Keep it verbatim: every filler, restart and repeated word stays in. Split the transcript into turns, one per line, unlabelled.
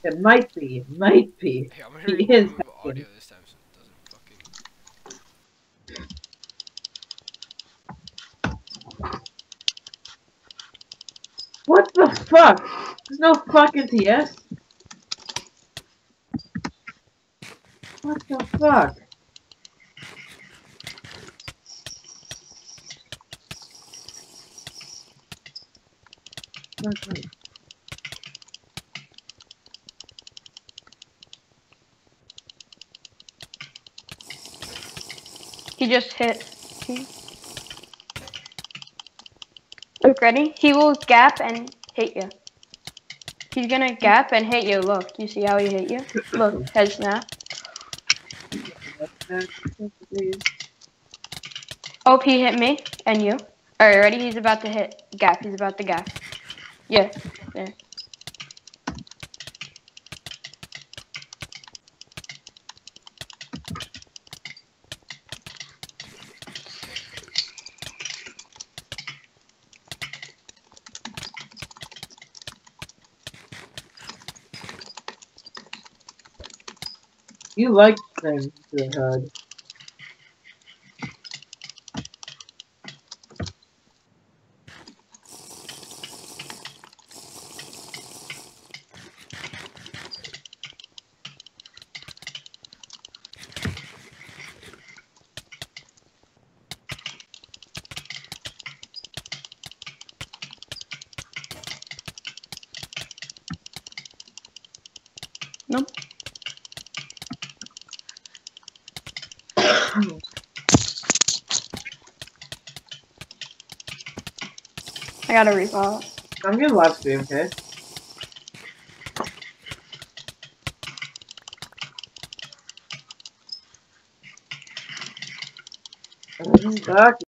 It might be. It might be.
Hey, I'm gonna
He is
remove
hacking.
audio this time so it doesn't fucking.
What the fuck? There's no fucking T S. What the fuck?
He just hit. Look, ready? He will gap and hit you. He's gonna gap and hit you. Look, you see how he hit you? Look, head snap. Oh, he hit me and you. Alright, ready? He's about to hit gap. He's about to gap. Yeah, there.
You like things to the head.
Nope. I gotta refollow.
I'm gonna live stream, okay? Fuck.